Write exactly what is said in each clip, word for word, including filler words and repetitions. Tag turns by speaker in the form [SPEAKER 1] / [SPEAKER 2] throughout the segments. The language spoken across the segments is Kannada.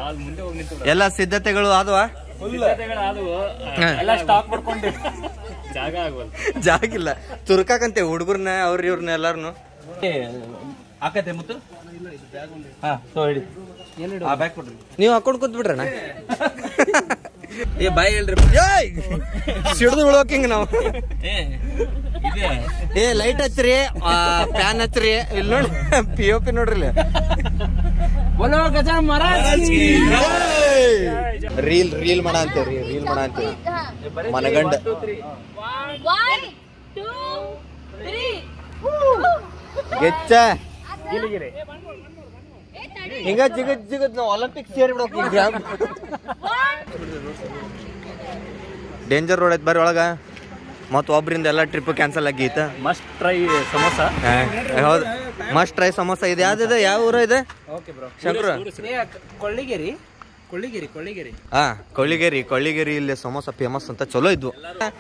[SPEAKER 1] ಎಲ್ಲ ಸಿದ್ಧತೆಗಳು ಆದವ ಜಾಗ ಇಲ್ಲ ತುರ್ಕಾಕಂತೆ ಹುಡುಗರ್ನ ಅವ್ರ ಇವ್ರನ್ನ ಎಲ್ಲಾರ್ನು
[SPEAKER 2] ಆಕತೆ ಮುತ್ತು
[SPEAKER 1] ನೀವು ಹಾಕೊಂಡ್ ಕೂತ್ ಬಿಡ್ರಣ
[SPEAKER 2] ಏ ಬಾಯ್ ಹೇಳ್ರಿ
[SPEAKER 1] ಸಿಡ್ದು ಬಿಡ್ಬೇಕಿಂಗ ನಾವು ಏ ಲೈಟ್ ಹಚ್ಚ್ರಿ ಫ್ಯಾನ್ ಹಚ್ಚ್ರಿ ಇಲ್ಲಿ ನೋಡಿ ಪಿ ಒ ಪಿ ನೋಡ್ರಿ ರೀಲ್ ರೀಲ್ ಮಾಡ ಅಂತೇವ್ರಿ ರೀಲ್ ಮಾಡ ಅಂತೇವಿ ಮನಗಂಡ ಗೆಚ್ಚ ಹಿಂಗ ಜಿಗತ್ ಜಿಗತ್ ನಾವು ಒಲಿಂಪಿಕ್ಸ್ ಸೇರಿ ಬಿಡೋಕ್ ಡೇಂಜರ್ ರೋಡ್ ಐತ್ ಬರ್ರಿ ಒಳಗ ಮತ್ ಒಬ್ರಿಂದ ಎಲ್ಲ ಟ್ರಿಪ್ ಕ್ಯಾನ್ಸಲ್ ಆಗೈತ
[SPEAKER 2] ಮಸ್ಟ್ ಟ್ರೈ ಸಮೋಸ
[SPEAKER 1] ಹೌದು ಮಸ್ಟ್ ಟ್ರೈ ಸಮೋಸ ಇದೆ ಯಾವ್ದಿದೆ ಯಾವ ಊರ ಇದೆ ಶಂಕರ
[SPEAKER 2] ಕೊಳ್ಳಿಗೇರಿ ಕೊಳ್ಳಿಗೇರಿ ಕೊಳ್ಳಿಗೇರಿ
[SPEAKER 1] ಹಾ ಕೊಳ್ಳಿಗೇರಿ ಕೊಳ್ಳಿಗೇರಿ ಇಲ್ಲಿ ಸಮೋಸ ಫೇಮಸ್ ಅಂತ ಚಲೋ ಇದ್ವು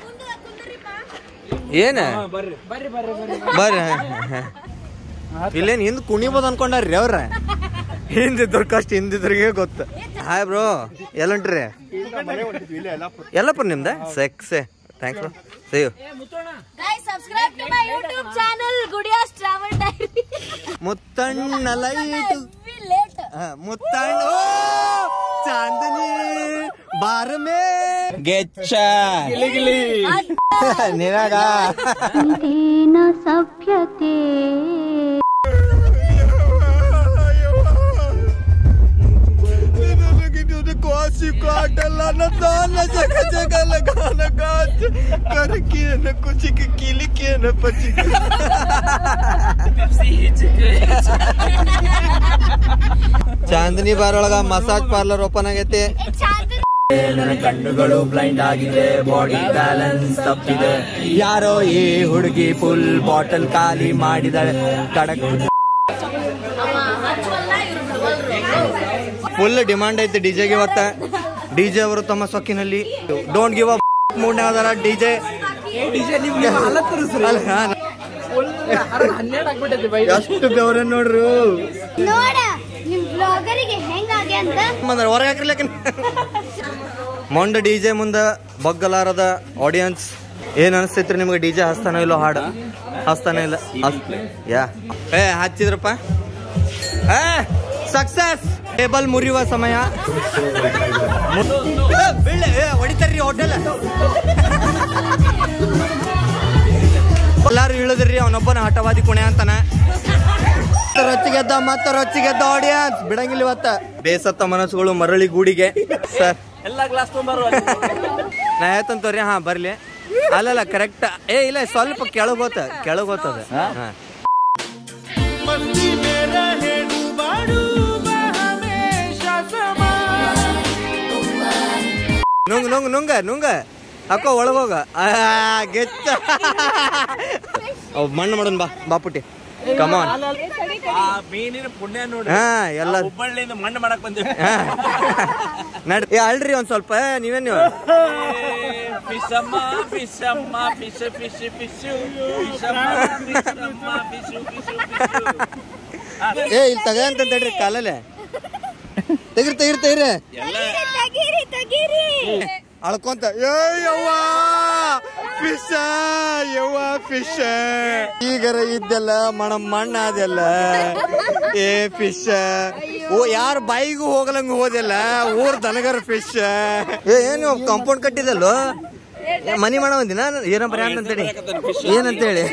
[SPEAKER 1] ಏನ ಬರ್ರಿ ಇಲ್ಲೇನ್ ಹಿಂದ್ ಕುಣಿಬೋದು ಅನ್ಕೊಂಡ್ರಿ ಅವ್ರ ಹಿಂದಿದ್ರ ಕಷ್ಟ ಹಿಂದಿದ್ರಿಗೆ ಗೊತ್ತ ಹಾಯ್ ಬ್ರೋ ಎಲ್ಲಂಟ್ರಿ ಎಲ್ಲಪ್ಪ ನಿಮ್ದ ಸೆಕ್ಸೆ thanks bro See you.
[SPEAKER 3] Guys, subscribe to my YouTube channel, Gudiya's Travel Diary.
[SPEAKER 1] Muttanna light Muttanna Chandni ಬಾರಮೇ ಗೆಚ್ಚ ನಿನಗ
[SPEAKER 3] ಸಭ್ಯತೆ
[SPEAKER 1] काशी काटला न ताना जगह जगह लगाना गाच कर के न कुछ के किल के न पची चांदनी बार ಒಳಗ ಮಸಾಜ್ ಪಾರ್ಲರ್ ಓಪನ್ ಆಗೈತೆ ನನ್ನ ಕಣ್ಣುಗಳು ಬ್ಲೈಂಡ್ ಆಗಿದೆ ಬಾಡಿ ಬ್ಯಾಲೆನ್ಸ್ ತಪ್ಪಿದೆ ಯಾರೋ ಈ ಹುಡುಗಿ ಫುಲ್ ಬಾಟಲ್ ಖಾಲಿ ಮಾಡಿದಾಳೆ ಕಡಕ್ ಫುಲ್ ಡಿಮಾಂಡ್ ಐತೆ ಡಿಜೆಗೆ ಇವತ್ತ ಡಿಜೆ ಅವರು ತಮ್ಮ ಸೊಕ್ಕಿನಲ್ಲಿ ಡೋಂಟ್ ಗಿವ್ ಅಪ್ ಮೂಡ್ ಅದರ ಡಿಜೆ ಎಷ್ಟು ಬೆವರ ನೋಡ್ರು ಹೊರಗೆ ಹಾಕಿರ್ಲಕ್ಕ ಮೊಂಡ ಡಿಜೆ ಮುಂದ ಬಗ್ಗಲಾರದ ಆಡಿಯನ್ಸ್ ಏನ್ ಅನಿಸ್ತೈತ್ರಿ ನಿಮ್ಗೆ ಡಿಜೆ ಹಸ್ತಾನ ಇಲ್ಲೋ ಹಾಡು ಹಸ್ತಾನ ಇಲ್ಲ ಯಾ ಏ ಹಚ್ಚಿದ್ರಪ್ಪ ಏ ಸಕ್ಸಸ್ ಟೇಬಲ್ ಮುರಿಯುವ ಸಮಯ ಹೊಡಿತಾರ್ರಿ ಹೋಟೆಲ್ ಎಲ್ಲಾರು ಇಳಿದ್ರಿ ಅವನೊಬ್ಬನ ಹಠವಾದಿ ಕುಣೆ ಅಂತಾನ ರೊಚ್ಚಿಗೆದ್ದ ಮತ್ತ ರೊಚ್ಚಿಗೆದ್ದ ಆಡಿಯನ್ಸ್ ಬಿಡಂಗಿಲ್ಲ ಇವತ್ತ ಬೇಸತ್ತ ಮನಸ್ಸುಗಳು ಮರಳಿ ಗೂಡಿಗೆ ಸರ್
[SPEAKER 2] ಎಲ್ಲಾ ಗ್ಲಾಸ್ ತೊಂಬರು
[SPEAKER 1] ನಾ ಹೇಳ್ತಂತವ್ರಿ ಹಾ ಬರ್ಲಿ ಅಲ್ಲಲ್ಲ ಕರೆಕ್ಟ್ ಏ ಇಲ್ಲ ಸ್ವಲ್ಪ ಕೆಳಗೋತ ಕೆಳಗೋತದ ಹಾ ನುಂಗ್ ನುಂಗ್ ನುಂಗ ನುಂಗ ಅಕ್ಕ ಒಳಗೋಗ ಗೆಚ್ಚ ಮಣ್ಣು ಮಾಡೋಣ ಬಾ ಬಾಪುಟಿ ಕಮಾನ್
[SPEAKER 2] ಮೀನಿನ ಪುಣ್ಯ ನೋಡಿ
[SPEAKER 1] ಹಾ ಎಲ್ಲ
[SPEAKER 2] ಹುಬ್ಬಳ್ಳಿಯಿಂದ ಮಣ್ಣು ಮಾಡಕ್ ಬಂದಿವಿ
[SPEAKER 1] ನಡ್ ಏ ಅಳ್ರಿ ಒಂದ್ ಸ್ವಲ್ಪ ನೀವೇನ್ ನೀವು
[SPEAKER 2] ಫಿಶಮ್ಮ ಫಿಶಮ್ಮ ಫಿಶ್ ಫಿಶ್ ಫಿಶ್ ಫಿಶಮ್ಮ ಫಿಶಮ್ಮ ಫಿಶ್ ಫಿಶ್
[SPEAKER 1] ಏ ಇಲ್ಲಿ ತಗ ಅಂತ ತಡ್ರಿ ಕಾಲಲ್ಲೇ ತೆಗಿರಿ ತೆಗಿರಿ ತೆಗಿರಿ ಅಳ್ಕೊಂತ ಏ ಯವ್ವ ಫಿಶ್ ಯವ್ವ ಫಿಶ್ ಈಗರ ಇದ್ದೆಲ್ಲ ಮಣ ಮಣ್ಣ ಅದೆಲ್ಲ ಏ ಫಿಶ್ ಓ ಯಾರ ಬಾಯಿಗೂ ಹೋಗಲಂಗ ಹೋದೆಲ್ಲ ಊರ್ ದನಗರ ಫಿಶ್ ಏ ಏನು ಕಾಂಪೌಂಡ್ ಕಟ್ಟಿದಲ್ಲೋ ಮನಿ ಮಾಡ ಬಂದಿನ ಏನೋ ಬ್ರ್ಯಾಂಡ್ ಅಂತೇಳಿ ಏನಂತೇಳಿ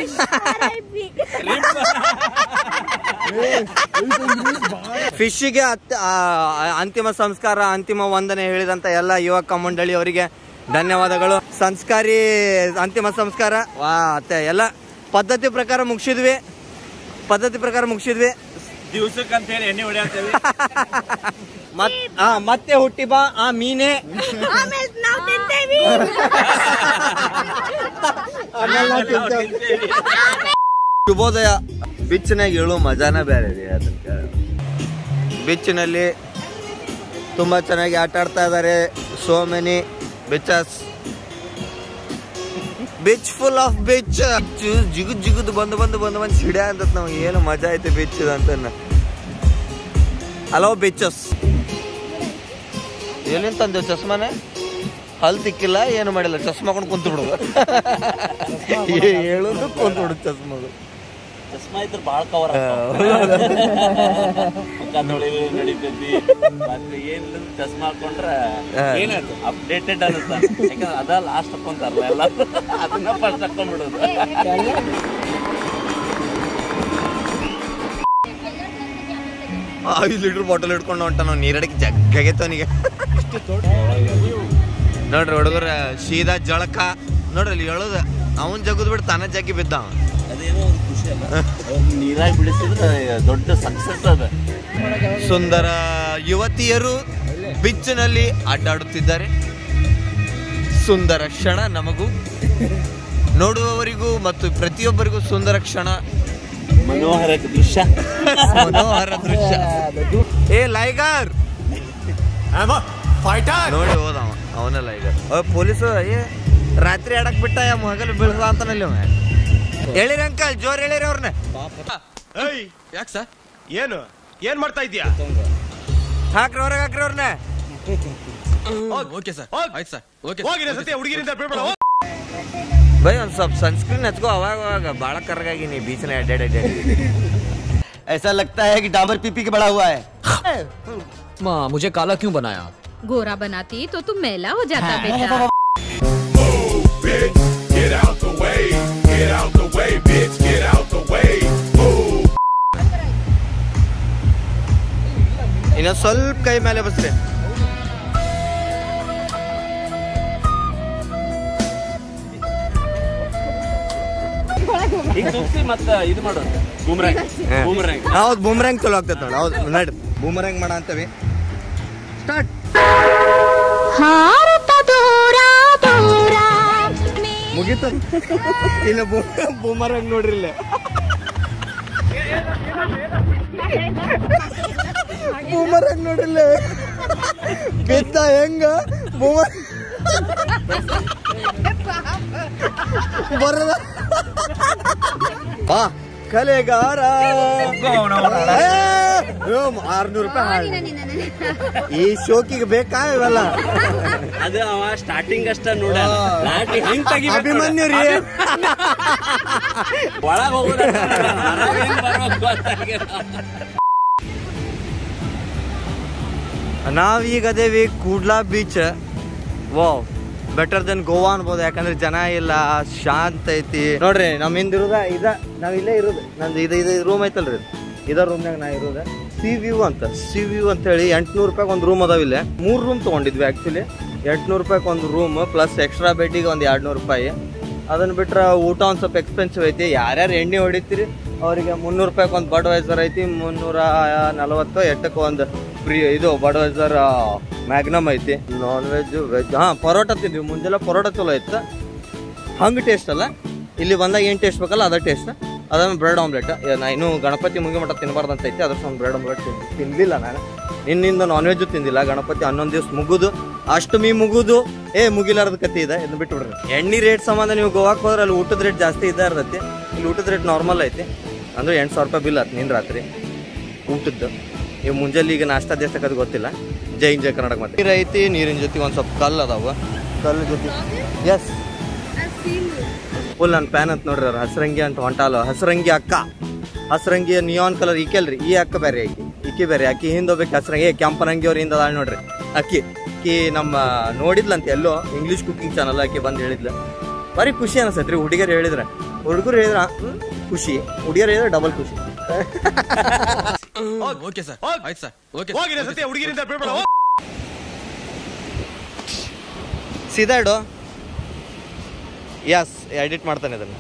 [SPEAKER 1] ಫಿಶ್ಗೆ ಅಂತಿಮ ಸಂಸ್ಕಾರ ಅಂತಿಮ ವಂದನೆ ಹೇಳಿದಂತ ಎಲ್ಲ ಯುವಕ ಮಂಡಳಿ ಅವರಿಗೆ ಧನ್ಯವಾದಗಳು. ಸಂಸ್ಕಾರಿ ಅಂತಿಮ ಸಂಸ್ಕಾರ ವಾ ಅತ್ತೆ ಎಲ್ಲ ಪದ್ಧತಿ ಪ್ರಕಾರ ಮುಗಿಸಿದ್ವಿ ಪದ್ಧತಿ ಪ್ರಕಾರ ಮುಗಿಸಿದ್ವಿ
[SPEAKER 2] ದಿವಸಕ್ಕೆ ಅಂತ ಹೇಳಿ ಎಣ್ಣೆ ಹೊಡೆಯುತ್ತೇವೆ.
[SPEAKER 1] ಮತ್ತೆ ಹುಟ್ಟಿ ಬಾ ಆ ಮೀನೆ ಶುಭೋದಯ. ಬಿಚ್ಚಿನಾಗ ಹೇಳೋ ಮಜಾನ ಬೇರೆ ರೀ. ಅದಕ್ಕೆ ಬಿಚ್ಚಿನಲ್ಲಿ ತುಂಬಾ ಚೆನ್ನಾಗಿ ಆಟ ಆಡ್ತಾ ಇದ್ದಾರೆ. So many beaches, beach full of beach. ಜಿಗುದ್ ಜಿಗುದ್ ಬಂದು ಬಂದು ಬಂದು ಬಂದು ಸಿಡ್ಯಾ ಅಂತ ನಮ್ಗೆ ಏನು ಮಜಾ ಐತೆ ಬಿಚ್ ಅಂತ. Hello beaches. ಎಲ್ಲಿಂದ ತಂದೆ ಚಸ್ಮಾನೆ ಹಲ್ ತಿಕ್ಕಿಲ್ಲ ಏನು ಮಾಡಿಲ್ಲ ಚಸ್ಮಾ ಕೊಂಡು ಕುಂತು ಬಿಡುದು ಹೇಳುದು ಕುಂತು ಬಿಡುದು ಚಸ್ಮಾದು
[SPEAKER 2] ಚಸ್ಮಾ ಇದ್ರೆ ಭಾಳ ಕವರ್ ನಡೀತೈತಿ ಮತ್ತೆ ಏನಿಲ್ಲ ಚಸ್ಮಾ ಹಾಕೊಂಡ್ರೆ ಏನಾಯ್ತು ಅಪ್ಡೇಟೆಡ್ ಅನ್ನುತ್ತ ಯಾಕಂದ್ರೆ ಅದ ಲಾಸ್ಟ್ ಹಾಕೊಂತಾರಲ್ಲ ಎಲ್ಲ ಅದನ್ನ ಫಸ್ಟ್ ಹಾಕೊಂಡ್ಬಿಡೋದು
[SPEAKER 1] ಐದು ಲೀಟರ್ ಬಾಟಲ್ ಇಟ್ಕೊಂಡು ಹೊಂಟ ನಾವು ನೀರಡಿಕೆ ಜಗ್ಗಾಗೈತೆ ಅವನಿಗೆ ನೋಡ್ರಿ ಹುಡುಗರ ಸೀದಾ ಜಳಕ ನೋಡ್ರಿ ಅಲ್ಲಿ ಹೇಳೋದ ಅವನ್ ಜಗದ್ ಬಿಟ್ಟು ತಾನ ಜಗ್ಗಿ ಬಿದ್ದ
[SPEAKER 2] ಅದೇನೋ ಒಂದು ಖುಷಿ ಅಲ್ಲ ನೀರಾಗಿ ಬಿಡಿಸಿದ್ರೆ ದೊಡ್ಡ ಸಕ್ಸಸ್ ಅದ
[SPEAKER 1] ಸುಂದರ ಯುವತಿಯರು ಬಿಚ್ಚಿನಲ್ಲಿ ಅಡ್ಡಾಡುತ್ತಿದ್ದಾರೆ ಸುಂದರ ಕ್ಷಣ ನಮಗೂ ನೋಡುವವರಿಗೂ ಮತ್ತು ಪ್ರತಿಯೊಬ್ಬರಿಗೂ ಸುಂದರ ಕ್ಷಣ
[SPEAKER 2] ಮನೋಹರ ದೃಶ್ಯ
[SPEAKER 1] ಮನೋಹರ ದೃಶ್ಯ ಏ ಲೈಗರ್ ನೋಡಿ ಹೋದ ಅವ ಅವನ ಲೈಗರ್ ಪೊಲೀಸ್ ಏ ರಾತ್ರಿ ಆಡಕ್ ಬಿಟ್ಟ ಮಗಲ್ ಬೀಳ್ಸ ಅಂತಾನಲ್ಲಿ ಅವ ಹೇಳಿರಿ ಅಂಕಲ್ ಜೋರ್ ಹೇಳಿರಿ ಅವ್ರನ್ನ
[SPEAKER 4] ಯಾಕೆ ಸರ್ ಏನು ಏನ್ ಮಾಡ್ತಾ ಇದೀಯಾ
[SPEAKER 1] ಹಾಕ್ರಿ ಹೊರಗೆ ಹಾಕ್ರಿ ಅವ್ರನ್ನ
[SPEAKER 4] ಓಕೆ ಸರ್ ಆಯ್ತು ಸರ್ ಓಕೆ ಹೋಗಿನ ಸತ್ಯ ಹುಡುಗಿರಿಂದ ಬಿಡ್ಬೇಡ
[SPEAKER 1] ಬೈ ಒಂದ್ ಸ್ವಲ್ಪ ಸನ್ಸ್ಕ್ರೀನ್ ಹಚ್ಕೋ ಅವಾಗ ಅವಾಗ ಬಾಳ ಕರ್ಗಾಗಿ ನೀ ಬೀಚ್ನ ಅಡ್ಡಾಡ್ ಅಡ್ಡಾಡಿ
[SPEAKER 5] ऐसा लगता है कि डामर पी पी के बड़ा हुआ है
[SPEAKER 6] माँ मुझे काला क्यों बनाया
[SPEAKER 3] गोरा बनाती तो तुम मैला हो जाता बेटा
[SPEAKER 1] ಇನ್ನ ಸ್ವಲ್ಪ ಕೈ ಮೇಲೆ ಬಸ್ರಿ
[SPEAKER 2] ಈಗ ದುಗ್ಸಿ ಮತ್ತೆ ಇದು ಮಾಡೋದು ಬೂಮ್ರಾಂಗ್ ಬೂಮ್ರಾಂಗ್
[SPEAKER 1] ಹೌದು ಬೂಮ್ರಾಂಗ್ ಚಲೋ ಆಗ್ತೈತೆ ನೋಡಿ ಹೌದು ನಡ್ ಬೂಮ್ರಾಂಗ್ ಮಾಡ ಅಂತವಿ ಸ್ಟಾರ್ಟ್ ಮುಗೀತ ಇನ್ನು ಬೂಮರಂಗ್ ನೋಡ್ರಿ ಇಲ್ಲೇ ಬೂಮರಂಗ್ ನೋಡ್ರಿಲ್ಲ ಬಿದ್ದ ಹೆಂಗ ಬೂಮರ್ ಬರದ ಬಾ ಕಲೆಗಾರ ಆರ್ನೂರು ರೂಪಾಯಿ ಈ ಶೋಕಿಗೆ ಬೇಕಾ ಇವೆಲ್ಲ
[SPEAKER 2] ಅದು ಅವ ಸ್ಟಾರ್ಟಿಂಗ್ ಅಷ್ಟ ನೋಡ ಹೆಂಗ್ ತೆಗಿ
[SPEAKER 1] ಅಭಿಮನ್ಯು ರೀ
[SPEAKER 2] ಒಳಗ ಹೋಗೋದ
[SPEAKER 1] ನಾವೀಗ ಅದೇವಿ Kudle beach wow better then Goa ಅನ್ಬೋದು ಯಾಕಂದ್ರೆ ಜನ ಇಲ್ಲ ಶಾಂತ ಐತಿ ನೋಡ್ರಿ ನಮ್ ಹಿಂದಿರುದ ಇದ ನಾವ್ ಇಲ್ಲೇ ಇರೋದು ನಂದು ಇದು ಇದು ರೂಮ್ ಐತಲ್ರಿ ಇದ ರೂಮ್ನಾಗ ನಾ ಇರೋದ ಸಿ ವ್ಯೂ ಅಂತ ಸಿ ವ್ಯೂ ಅಂತ ಹೇಳಿ ಎಂಟ್ನೂರು ರೂಪಾಯಿ ಒಂದು ರೂಮ್ ಅದಾವ ಇಲ್ಲೇ ಮೂರ್ ರೂಮ್ ತಗೊಂಡಿದ್ವಿ ಆಕ್ಚುಲಿ ಎಂಟ್ನೂರು ರೂಪಾಯಿ ಒಂದು ರೂಮ್ ಪ್ಲಸ್ ಎಕ್ಸ್ಟ್ರಾ ಬೆಡ್ಡಿಗೆ ಒಂದು ಎರಡ್ ನೂರು ರೂಪಾಯಿ ಅದನ್ನ ಬಿಟ್ರೆ ಊಟ ಒಂದ್ ಸ್ವಲ್ಪ ಎಕ್ಸ್ಪೆನ್ಸಿವ್ ಐತಿ ಯಾರ್ಯಾರು ಎಣ್ಣೆ ಹೊಡಿತೀರಿ ಅವರಿಗೆ ಮುನ್ನೂರು ರೂಪಾಯಿ ಒಂದು ಬಡ್ವೈಸರ್ ಐತಿ ಮುನ್ನೂರ ನಲವತ್ತು ಎಟ್ಟಕ್ಕೆ ಒಂದು ಫ್ರೀ ಇದು ಬಡ್ವೈಸರ್ ಮ್ಯಾಗ್ನಮ್ ಐತಿ ನಾನ್ ವೆಜ್ ವೆಜ್ ಹಾ ಪರೋಟ ತಿಂದ್ವಿ ಮುಂಜಾನೆ ಪರೋಟ ಚಲೋ ಇತ್ತು ಹಂಗೆ ಟೇಸ್ಟ್ ಅಲ್ಲ ಇಲ್ಲಿ ಬಂದಾಗ ಏನು ಟೇಸ್ಟ್ ಬೇಕಲ್ಲ ಅದ ಟೇಸ್ಟ್ ಅದಾದ್ಮೇಲೆ ಬ್ರೆಡ್ ಆಮ್ಲೆಟ್ ನಾ ಇನ್ನೂ ಗಣಪತಿ ಮುಗಿ ಮಟ್ಟ ತಿನ್ನಬಾರ್ದು ಅಂತ ಐತಿ ಅದ್ರ ಒಂದು ಬ್ರೆಡ್ ಆಮ್ಲೆಟ್ ತಿಂದು ತಿಂದಿಲ್ಲ ನಾನು ನಿನ್ನಿಂದ ನಾನ್ ವೆಜ್ ತಿಂದಿಲ್ಲ ಗಣಪತಿ ಹನ್ನೊಂದು ದಿವಸ ಮುಗುದು ಅಷ್ಟಮಿ ಮುಗುದು ಏ ಮುಗಿಲಾರ್ದ ಕತ್ತಿ ಇದೆ ಇದನ್ನ ಬಿಟ್ಟು ಬಿಡ್ರಿ ಎಣ್ಣೆ ರೇಟ್ ಸಂಬಂಧ ನೀವು ಗೋವಾಕ್ ಹೋದ್ರೆ ಅಲ್ಲಿ ಊಟದ ರೇಟ್ ಜಾಸ್ತಿ ಇದ್ದ ಇರ್ತೈತಿ ಇಲ್ಲಿ ಊಟದ ರೇಟ್ ನಾರ್ಮಲ್ ಐತಿ ಅಂದ್ರೆ ಎಂಟು ಸಾವಿರ ರೂಪಾಯಿ ಬಿಲ್ ಆಯ್ತು ನಿನ್ನ ರಾತ್ರಿ ಊಟದ್ದು ನೀವು ಮುಂಜಾನೆ ಈಗ ನಾಷ್ಟ ದೇಶಕ್ಕೆ ಗೊತ್ತಿಲ್ಲ ಜೈ ಇಂಜಯ್ ಕರ್ನಾಟಕ ಮತ್ತೆ ನೀರು ಐತಿ ನೀರಿನ ಜೊತೆ ಒಂದು ಸ್ವಲ್ಪ ಕಲ್ಲು ಅದಾವ ಕಲ್ಲು ಜೊತೆ ಎಸ್ ಫುಲ್ ನನ್ನ ಪ್ಯಾನ್ ಅಂತ ನೋಡ್ರಿ ಅವ್ರು ಹಸರಂಗಿ ಅಂತ ಹೊಂಟಾಲ ಹಸರಂಗಿ ಅಕ್ಕ ಹಸರಂಗಿ ನಿಯಾನ್ ಕಲರ್ ಈಕೆಲ್ರಿ ಈ ಅಕ್ಕ ಬೇರೆ ಐತಿ ಈಕಿ ಬೇರೆ ಅಕ್ಕಿ ಹಿಂದೆ ಹೋಗ್ಬೇಕು ಹಸರಂಗಿ ಕೆಂಪನಂಗಿ ಅವ್ರ ಹಿಂದ ಅದಾಳ ನೋಡ್ರಿ ಅಕ್ಕಿ ಅಕ್ಕಿ ನಮ್ಮ ನೋಡಿದ್ಲಂತ ಎಲ್ಲೋ ಇಂಗ್ಲೀಷ್ ಕುಕಿಂಗ್ ಚಾನಲ್ ಆಕಿ ಬಂದು ಹೇಳಿದ್ಲ ಬರೀ ಖುಷಿ ಅನಿಸ್ತೈತ್ರಿ ಹುಡುಗಿಯರು ಹೇಳಿದ್ರೆ ಹುಡುಗರು ಹೇಳಿದ್ರ ಖುಷಿ ಹುಡುಗಿಯರು ಹೇಳಿದ್ರೆ ಡಬಲ್ ಖುಷಿ
[SPEAKER 4] ಓಕೆ ಸರ್ ಆಯ್ತು ಸರ್ ಓಕೆ ಹೋಗಿನ ಸತ್ಯ ಹುಡುಗಿರಿಂದ ಬಿಡ್ಬೇಡ
[SPEAKER 1] ಸೀದಾ ಇಡು ಯಸ್ ಎಡಿಟ್ ಮಾಡ್ತಾನೆ ಅದನ್ನ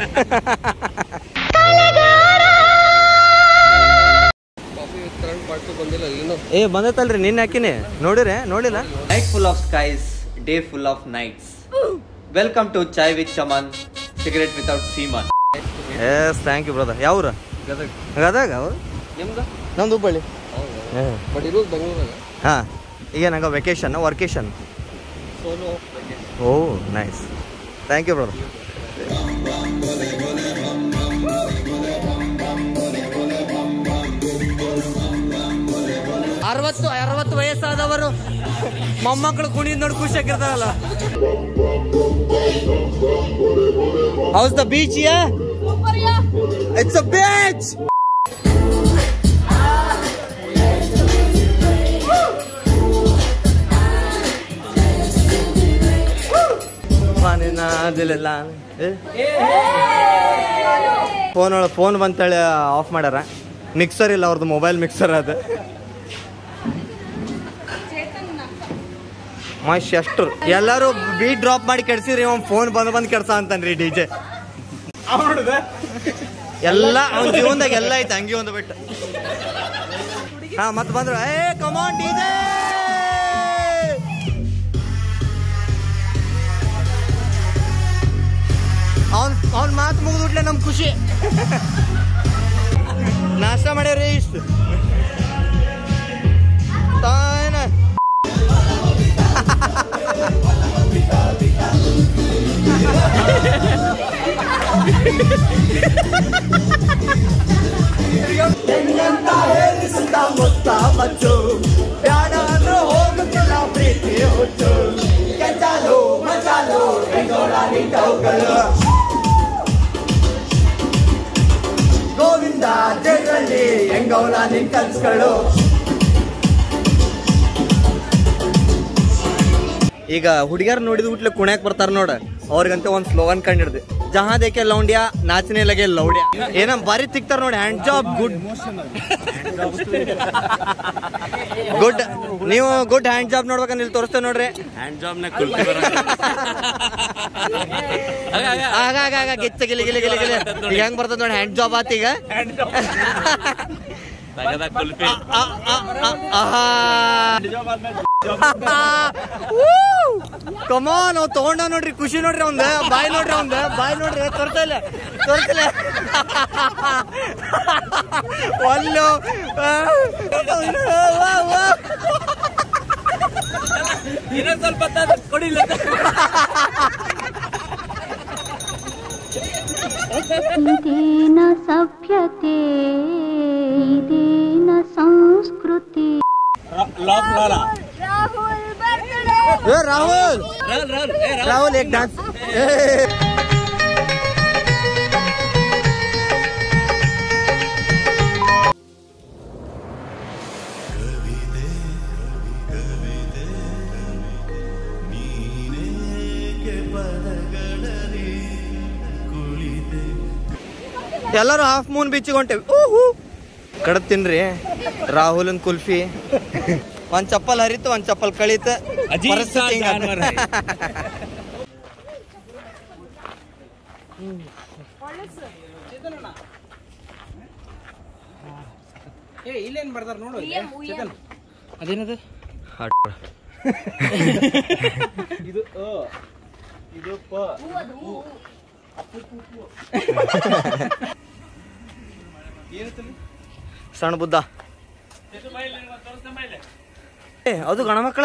[SPEAKER 1] ಏ ಬಂದೈತಲ್ರಿ ನಿನ್ನ ಹಾಕಿನಿ ನೋಡಿರೆ ನೋಡಿಲ್ಲ
[SPEAKER 5] night full of skies day full of nights welcome to chai with Chaman cigarette without seaman
[SPEAKER 1] yes thank you brother ಯಾವ್ರ ಗದಗ ಅವ್ರು
[SPEAKER 5] ನಿಮ್ದು
[SPEAKER 1] ನಮ್ದು ಹುಬ್ಬಳ್ಳಿ
[SPEAKER 5] ಬಟ್ ಇರೋದು ಬೆಂಗಳೂರಾಗ
[SPEAKER 1] ಹಾಂ ಈಗ ನಂಗೆ vacation workation oh nice thank you brother ಅರವತ್ತು ಅರವತ್ತು ವಯಸ್ಸಾದವರು ಮೊಮ್ಮಕ್ಕಳು ಕುಣಿದ್ ನೋಡಿ ಖುಷಿ ಆಗಿರ್ತಾರಲ್ಲ. How's the beach yeah it's a beach. Phone ಒಳಗೆ ಫೋನ್ ಬಂತೇಳಿ ಆಫ್ ಮಾಡ್ಯಾರ. ಮಿಕ್ಸರ್ ಇಲ್ಲ ಅವ್ರದ್ದು, ಮೊಬೈಲ್ ಮಿಕ್ಸರ್ ಅದು. ಮಶ್ ಎಷ್ಟು ಎಲ್ಲರೂ ಬೀಟ್ ಡ್ರಾಪ್ ಮಾಡಿ ಕೆಡ್ಸಿದ್ರಿ, ಅವ್ನು ಫೋನ್ ಬಂದ್ ಬಂದ್ ಕೆಡ್ಸ ಅಂತನ್ರಿ ಡಿ ಜೆ. ಎಲ್ಲ ಅವ್ನ ಜೀವನದಾಗ ಎಲ್ಲ ಐತೆ ಹಂಗೆ ಒಂದು ಬಿಟ್ಟು. ಹಾ ಮತ್ ಬಂದ್ರು ಏ ಕಮಾನ್ ಡಿ ಜೆ. ಅವ್ನ್ ಅವ್ನ ಮಾತು ಮುಗಿದ್ಬಿಟ್ಲೆ ನಮ್ ಖುಷಿ. ನಾಷ್ಟ ಮಾಡ್ಯಾವ್ರಿ ಇಷ್ಟು ತಾನ. ಗೋವಿಂದ ಜಗಲ್ಲಿ ಹೆಂಗವನ ನಿನ್ ಕನ್ಸ್ಗಳು. ಈಗ ಹುಡುಗಿಯರ್ ನೋಡಿದ ಹುಟ್ಲೆ ಕುಣ್ಯಾಕ್ ಬರ್ತಾರ ನೋಡ, ಅವ್ರಿಗಂತ ಒಂದ್ ಸ್ಲೋಗನ್ ಕಂಡು ಹಿಡ್ದು ಜಹಾ ದೇಕೆ ಲೌಂಡ್ಯಾ ನಾಚನೆ ಲಗೆ ಲೌಡ್ಯಾ. ಏನ ಬಾರಿ ತಿಕ್ತಾರ ನೋಡಿ. Hand job good good. ನೀವು ಗುಡ್ ಹ್ಯಾಂಡ್ ಜಾಬ್ ನೋಡ್ಬೇಕಂದ್ರೆ ಇಲ್ಲಿ ತೋರಿಸ್ತೇವೆ ನೋಡ್ರಿ.
[SPEAKER 2] ಹ್ಯಾಂಡ್ ಜಾಬ್ ನ
[SPEAKER 1] ಆಗ ಆಗ ಆಗ ಗಿಚ್ಚ ಗಿಲಿ ಗಿಲಿ ಗಿಲಿ ಗಿಲಿ ಈಗ ಹೆಂಗ್ ಬರ್ತದ ನೋಡಿ ಹ್ಯಾಂಡ್ ಜಾಬ್ ಆತ ಈಗ. ಕಮಾನ್ ನಾವು ತಗೊಂಡ ನೋಡ್ರಿ, ಖುಷಿ ನೋಡ್ರಿ ಅವಂದ, ಬಾಯ್ ನೋಡ್ರಿ ಅವಂದ, ಬಾಯ್ ನೋಡ್ರಿ ತೋರ್ತಾ ಇಲ್ಲ ತೋರ್ತಿಲ್ಲ ಒಲ್ಲು.
[SPEAKER 2] ಇನ್ನೊಂದ್ ಸ್ವಲ್ಪ ಕೊಡಿಲ್ಲ.
[SPEAKER 7] ಇದೇನ ಸಭ್ಯತೆ, ಇದೇನ ಸಂಸ್ಕೃತಿ.
[SPEAKER 1] ರಾಹುಲ್ ರಾಹುಲ್ ಏಕ್ ಡಾನ್ಸ್. ಎಲ್ಲರೂ ಹಾಫ್ ಮೂನ್ ಬೀಚಿಗೆ ಹೊಂಟೇವಿ. ಊಹು ಕಡದ್ ತಿನ್ರಿ ರಾಹುಲನ್ ಕುಲ್ಫಿ. ಒಂದ್ ಚಪ್ಪಲ್ ಹರಿತು, ಒಂದ್ ಚಪ್ಪಲ್ ಕಳೀತ. ಪರಿಸ್ಥಿತಿ
[SPEAKER 8] ಇಲ್ಲೇನ್ ಬರ್ತಾರ ನೋಡು.
[SPEAKER 1] ಅದೇನದು
[SPEAKER 8] ಇದು ಇದು
[SPEAKER 1] ಸಣ್ಣ ಬುದ್ಧ. ಅದು ಗಣ ಮಕ್ಕಳ